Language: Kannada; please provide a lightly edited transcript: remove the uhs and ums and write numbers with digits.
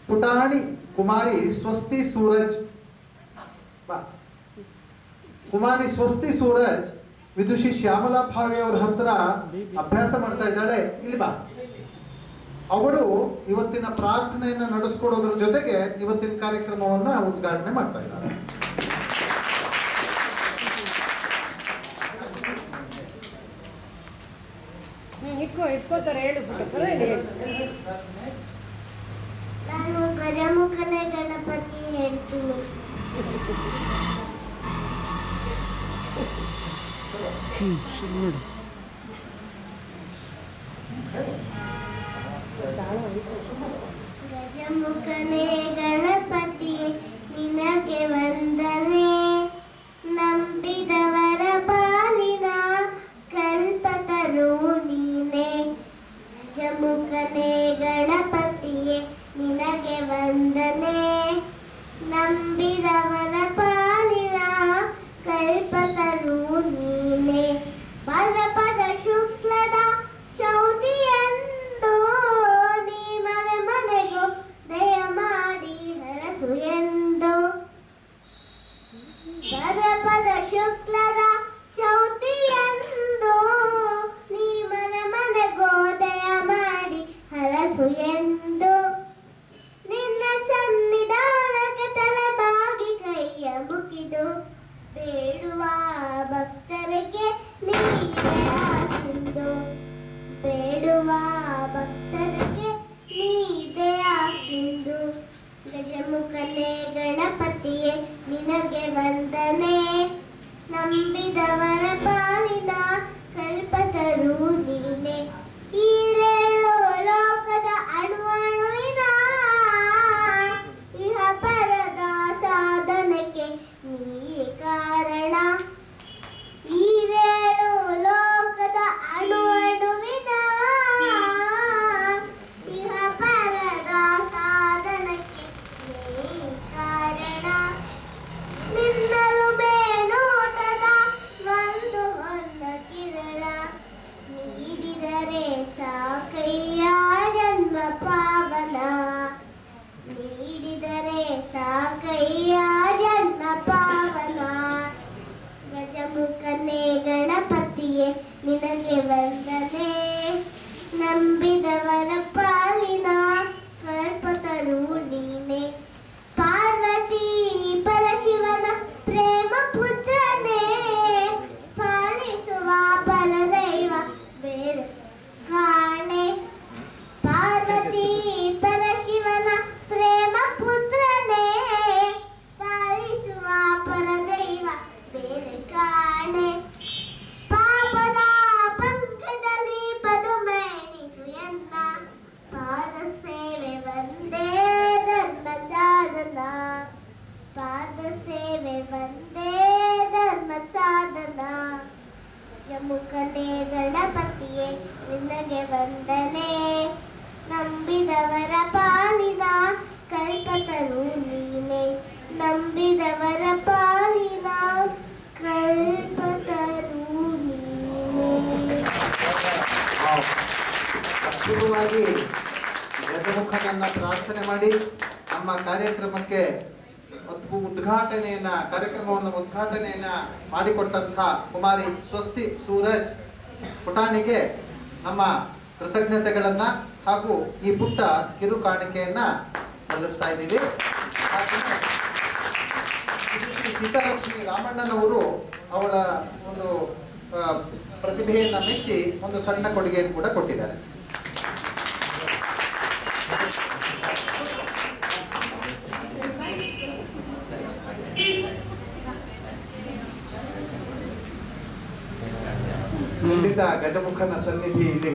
ಪುಟಾಣಿ ಕುಮಾರಿ ಸ್ವಸ್ತಿ ಸೂರಜ್ ಕುಮಾರಿ ಸ್ವಸ್ತಿ ಸೂರಜ್ ವಿದುಷಿ ಶ್ಯಾಮಲಾ ಭಾವೆ ಅವರ ಹತ್ರ ಅಭ್ಯಾಸ ಮಾಡ್ತಾ ಇದ್ದಾಳೆ. ಇಲ್ಲಿ ಬಾ. ಅವಳು ಇವತ್ತಿನ ಪ್ರಾರ್ಥನೆಯನ್ನ ನಡೆಸ್ಕೊಡೋದ್ರ ಜೊತೆಗೆ ಇವತ್ತಿನ ಕಾರ್ಯಕ್ರಮವನ್ನ ಉದ್ಘಾಟನೆ ಮಾಡ್ತಾ ಇದ್ದಾಳೆ. ಇಟ್ಕೋತಾರೆ. ನಾನು ಗಜಮುಖನೇ ಗಣಪತಿ ಹೇಳ್ತೀನಿ. ಗಜಮುಖನೇ ಗಣಪತಿ ನಿನಗೆ ವಂದನೆ, ನಂಬಿದವರ ಪಾಲಿನ ಕಲ್ಪತರು ನೀನೆ. ಗಜಮುಖನೇ ಗಣಪತಿಯೇ ನಿನಗೆ ವಂದನೆ, ನಂಬಿದವರ ಪಾಲಿನ ಕಲ್ಪತರು ನೀನೆ. ಭಾದ್ರಪದ ಶುಕ್ಲದ ಚೌತಿಯಂದು ನೀ ಮನೆ ಮನೆಗೂ ದಯ ಮಾಡಿ ಹರಸು ಎಂದು. ಭಾದ್ರಪದ ಶುಕ್ಲದ ಚೌತಿಯಂದು ನೀ ಮನೆ ಮನೆಗೂ ದಯ ಮಾಡಿ ಹರಸು ಎಂದು. ನಿನ್ನ ಸನ್ನಿಧಾನಕ್ಕೆ ತಲೆಬಾಗಿ ಕೈಯ ಮುಗಿದು ಬೇಡುವ ಭಕ್ತರಿಗೆ ನೀನೇ ಆಸಿಂದು. ಬೇಡುವ ಭಕ್ತರಿಗೆ ನೀನೇ ಆಸಿಂದು. ಗಜಮುಖನೇ ಗಣಪತಿಯೇ ನಿನಗೆ ವಂದನೆ, ನಂಬಿದವರ ಪಾಲಿನ ಕಲ್ಪತರು ನೀನೆ. ಈರೇಳು ಲೋಕದ ಅಣುವಿನ ಇಹ ಪರದ ಸಾಧನಕ್ಕೆ ನೀ ಕಾರಣ. ಈರೇಳು ಲೋಕದ ಅಣುವಿನ ಇಹ ಪರದ ಸಾಧನಕ್ಕೆ ನೀ ಕಾರಣ. ನಿನ್ನಲು ಮೇನೋಟದ ಒಂದು ಹೊನ್ನ ಕಿರಣ, ನೀಡಿದರೆ ಸಾಕಯ್ಯ ಜನ್ಮ ಪಾವನ. ನೀಡಿದರೆ ಸಾಕಯ್ಯ ಜನ್ಮ ಪಾವನ. ಗಜಮುಖನೇ ಗಣಪತಿಯೇ ನಿನಗೆ ವಂದನೆ, ನಂಬಿದವರ ಪಾಲಿನ ಕಲ್ಪತರು ನೀನೆ. ಪಾರ್ವತಿ ಪರಶಿವನ ಪ್ರೇಮ ಪುತ್ರನೇ, ಪಾಲಿಸುವ ಪರದೈವ ಬೇರೆ ಕಾಣೆ. ಪಾರ್ವತಿ ಪರಶಿವನ ಪ್ರೇಮ ಪುತ್ರನೇ, ಪಾಲಿಸುವ ಪರದೈವ ಬೇರೆ ಕಾಣೆ. ಪಾಪದ ಪಂಕದಲ್ಲಿ ಪದುಮೈನಿಸು ಎನ್ನ, ಪಾದ ಸೇವೆ ಒಂದೇ ಧರ್ಮ ಸಾಧನ. ಪಾದ ಸೇವೆ ಒಂದೇ ಧರ್ಮ ಸಾಧನ. ಗಜಮುಖನೇ ಗಣಪತಿಯೇ ನಿನಗೆ ವಂದನೆ, ನಂಬಿದವರ ಪಾಲಿನ ಕಲ್ಪತರು ನೀನೆ. ನಂಬಿದವರ ಪಾಲಿನ ಕಲ್ಪತರು ನೀನೆ. ಅದ್ಭುತವಾಗಿ ಗಜಮುಖನನ್ನ ಪ್ರಾರ್ಥನೆ ಮಾಡಿ ನಮ್ಮ ಕಾರ್ಯಕ್ರಮಕ್ಕೆ ಕಾರ್ಯಕ್ರಮವನ್ನು ಉದ್ಘಾಟನೆಯನ್ನ ಮಾಡಿಕೊಟ್ಟಂತಹ ಕುಮಾರಿ ಸ್ವಸ್ತಿ ಸೂರಜ್ ಪುಟಾಣಿಗೆ ನಮ್ಮ ಕೃತಜ್ಞತೆಗಳನ್ನ ಹಾಗೂ ಈ ಪುಟ್ಟ ಕಿರು ಕಾಣಿಕೆಯನ್ನ ಸಲ್ಲಿಸ್ತಾ ಇದ್ದೀವಿ. ಸೀತಾಲಕ್ಷ್ಮಿ ರಾಮಣ್ಣನವರು ಅವಳ ಒಂದು ಪ್ರತಿಭೆಯನ್ನ ಮೆಚ್ಚಿ ಒಂದು ಸಣ್ಣ ಕೊಡುಗೆಯನ್ನು ಕೂಡ ಕೊಟ್ಟಿದ್ದಾರೆ. ಖಂಡಿತ ಗಜಮುಖನ ಸನ್ನಿಧಿ ಇಲ್ಲಿ